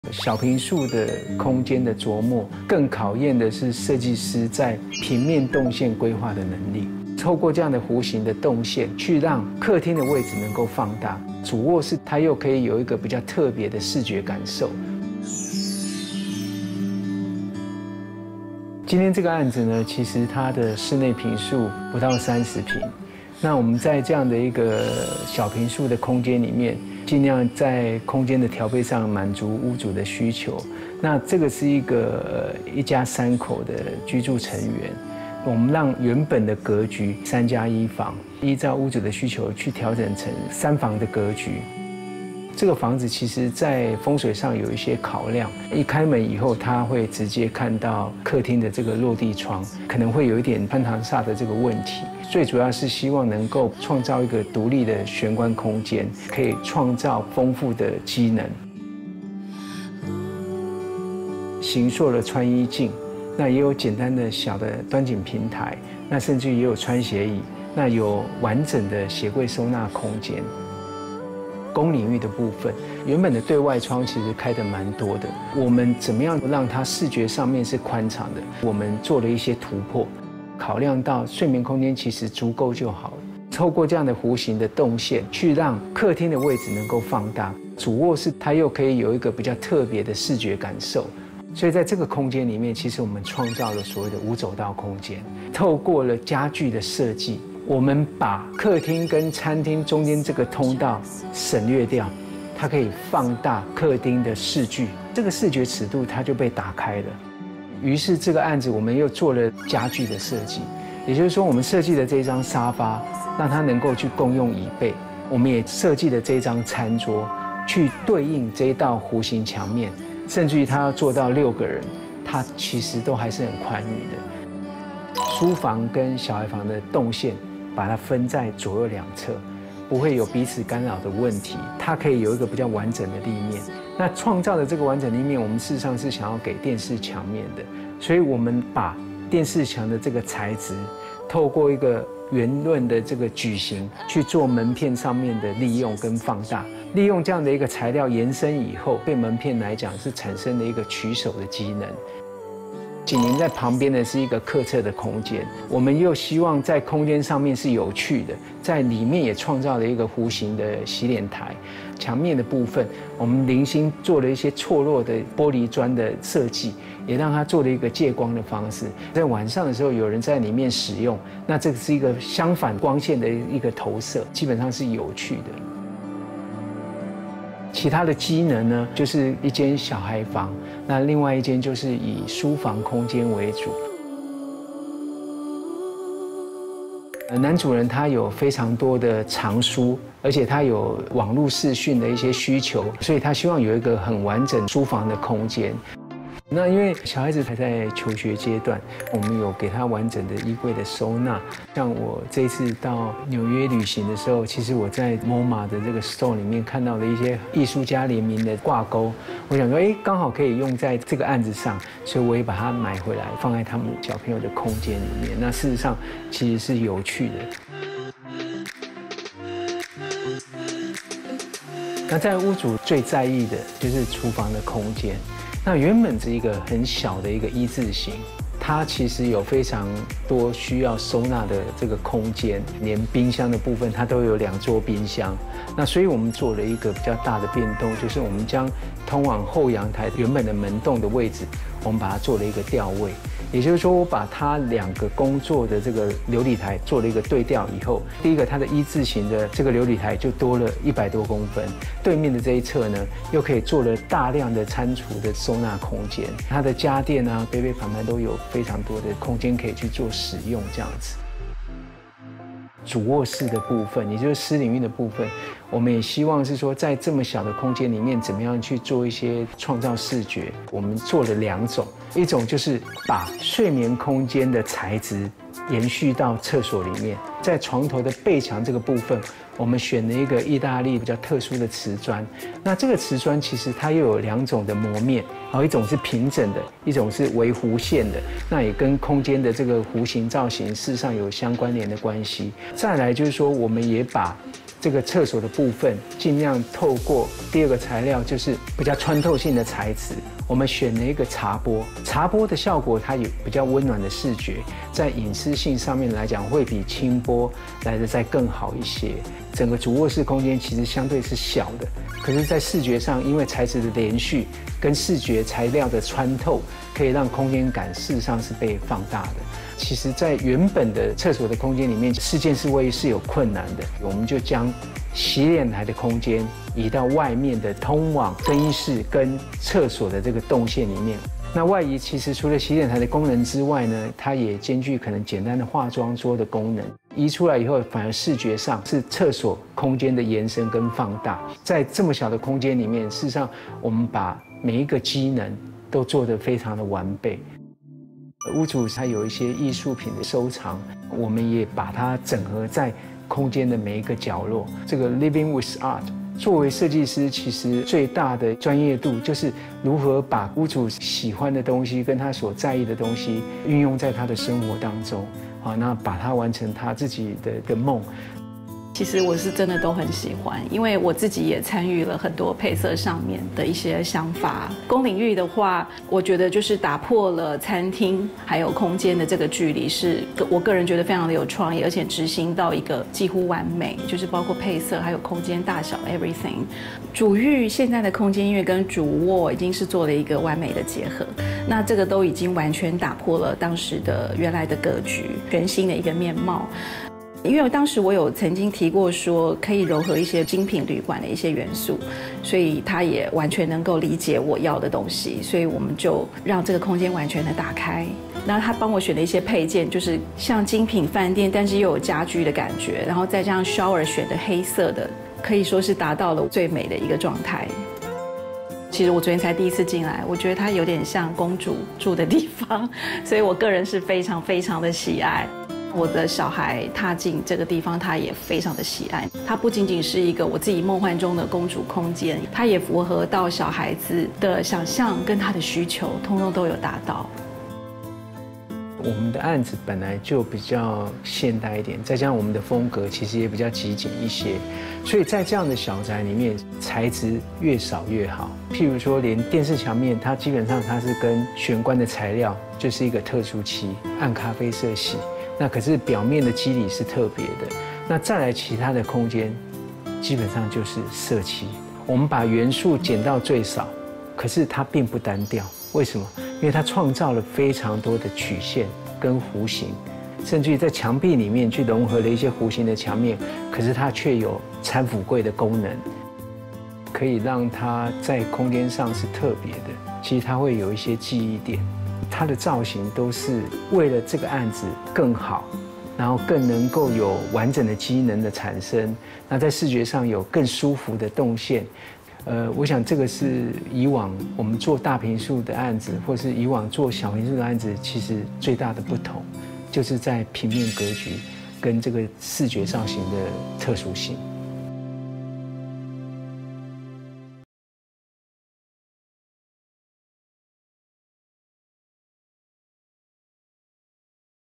小坪数的空间的琢磨，更考验的是设计师在平面动线规划的能力。透过这样的弧形的动线，去让客厅的位置能够放大，主卧室它又可以有一个比较特别的视觉感受。今天这个案子呢，其实它的室内坪数不到30坪。那我们在这样的一个小坪数的空间里面，尽量在空间的调配上满足屋主的需求。那这个是一家3口的居住成员，我们让原本的格局3+1房，依照屋主的需求去调整成3房的格局。这个房子其实在风水上有一些考量，一开门以后，它会直接看到客厅的这个落地窗，可能会有一点穿堂煞的这个问题。最主要是希望能够创造一个独立的玄关空间，可以创造丰富的机能。形塑的穿衣镜，那也有简单的小的端景平台，那甚至也有穿鞋椅，那有完整的鞋柜收纳空间。公领域的部分，原本的对外窗其实开得蛮多的，我们怎么样让它视觉上面是宽敞的？我们做了一些突破，考量到睡眠空间其实足够就好了。透过这样的弧形的动线，去让客厅的位置能够放大，主卧室它又可以有一个比较特别的视觉感受。所以在这个空间里面，其实我们创造了所谓的5走道空间，透过了家具的设计。我们把客厅跟餐厅中间这个通道省略掉，它可以放大客厅的视距，这个视觉尺度它就被打开了。于是这个案子我们又做了家具的设计，也就是说我们设计的这张沙发，让它能够去共用椅背，我们也设计了这张餐桌，去对应这一道弧形墙面，甚至于它要做到6个人，它其实都还是很宽裕的。书房跟小孩房的动线，把它分在左右2侧，不会有彼此干扰的问题。它可以有一个比较完整的立面。那创造的这个完整立面，我们事实上是想要给电视墙面的，所以我们把电视墙的这个材质，透过一个圆润的这个矩形去做门片上面的利用跟放大。利用这样的一个材料延伸以后，对门片来讲是产生了一个取手的机能。紧邻在旁边的是一个客侧的空间，我们又希望在空间上面是有趣的，在里面也创造了一个弧形的洗脸台。墙面的部分，我们零星做了一些错落的玻璃砖的设计，也让它做了一个借光的方式。在晚上的时候，有人在里面使用，那这个是一个相反光线的一个投射，基本上是有趣的。其他的机能呢，就是一间小孩房，那另外一间就是以书房空间为主。男主人他有非常多的藏书，而且他有网络视讯的一些需求，所以他希望有一个很完整书房的空间。那因为小孩子还在求学阶段，我们有给他完整的衣柜的收纳。像我这一次到纽约旅行的时候，其实我在 MoMA 的这个 store 里面看到了一些艺术家联名的挂钩，我想说，刚好可以用在这个案子上，所以我也把它买回来，放在他们小朋友的空间里面。那事实上其实是有趣的。那在屋主最在意的就是厨房的空间。那原本是一个很小的一个一字形，它其实有非常多需要收纳的这个空间，连冰箱的部分它都有2座冰箱。那所以我们做了一个比较大的变动，就是我们将通往后阳台原本的门洞的位置，我们把它做了一个调位。也就是说，我把它2个工作的这个流理台做了一个对调以后，第一个它的一字形的这个流理台就多了100多公分，对面的这一侧呢，又可以做了大量的餐厨的收纳空间，它的家电啊、杯杯盘盘都有非常多的空间可以去做使用，这样子。主卧室的部分，也就是私领域的部分，我们也希望是说，在这么小的空间里面，怎么样去做一些创造视觉。我们做了2种，一种就是把睡眠空间的材质延续到厕所里面，在床头的背墙这个部分，我们选了一个意大利比较特殊的瓷砖。那这个瓷砖其实它又有2种的磨面，一种是平整的，一种是微弧线的，那也跟空间的这个弧形造型事实上有相关联的关系。再来就是说，我们也把这个厕所的部分，尽量透过第二个材料，就是比较穿透性的材质。我们选了一个茶玻，茶玻的效果它有比较温暖的视觉，在隐私性上面来讲，会比轻玻来的再更好一些。整个主卧室空间其实相对是小的，可是，在视觉上，因为材质的连续跟视觉材料的穿透，可以让空间感事实上是被放大的。其实，在原本的厕所的空间里面，4件式卫浴是有困难的，我们就将洗脸台的空间移到外面的通往更衣室跟厕所的这个动线里面。那外移其实除了洗脸台的功能之外呢，它也兼具可能简单的化妆桌的功能。移出来以后，反而视觉上是厕所空间的延伸跟放大。在这么小的空间里面，事实上我们把每一个机能都做得非常的完备。屋主他有一些艺术品的收藏，我们也把它整合在空间的每一个角落。这个 Living with Art， 作为设计师，其实最大的专业度就是如何把屋主喜欢的东西跟他所在意的东西运用在他的生活当中，那把它完成他自己的一个梦。 其实我是真的都很喜欢，因为我自己也参与了很多配色上面的一些想法。公领域的话，我觉得就是打破了餐厅还有空间的这个距离，是我个人觉得非常的有创意，而且执行到一个几乎完美，就是包括配色还有空间大小 everything。主浴现在的空间因为跟主卧已经是做了一个完美的结合，那这个都已经完全打破了当时的原来的格局，全新的一个面貌。因为当时我有曾经提过说可以糅合一些精品旅馆的一些元素，所以他也完全能够理解我要的东西，所以我们就让这个空间完全的打开。然后他帮我选了一些配件，就是像精品饭店，但是又有家居的感觉，然后再加上 shower 选的黑色的，可以说是达到了最美的一个状态。其实我昨天才第一次进来，我觉得它有点像公主住的地方，所以我个人是非常非常的喜爱。我的小孩踏进这个地方，他也非常的喜爱。它不仅仅是一个我自己梦幻中的公主空间，它也符合到小孩子的想象跟他的需求，通通都有达到。 我们的案子本来就比较现代一点，再加上我们的风格其实也比较极简一些，所以在这样的小宅里面，材质越少越好。譬如说，连电视墙面，它基本上它是跟玄关的材料就是一个特殊漆，暗咖啡色系。那可是表面的肌理是特别的。那再来其他的空间，基本上就是色漆。我们把元素减到最少，可是它并不单调。为什么？因为它创造了非常多的曲线跟弧形，甚至于在墙壁里面去融合了一些弧形的墙面，可是它却有餐辅柜的功能，可以让它在空间上是特别的。其实它会有一些记忆点。它的造型都是为了这个案子更好，然后更能够有完整的机能的产生，那在视觉上有更舒服的动线。我想这个是以往我们做大坪数的案子，或是以往做小坪数的案子，其实最大的不同，就是在平面格局跟这个视觉造型的特殊性。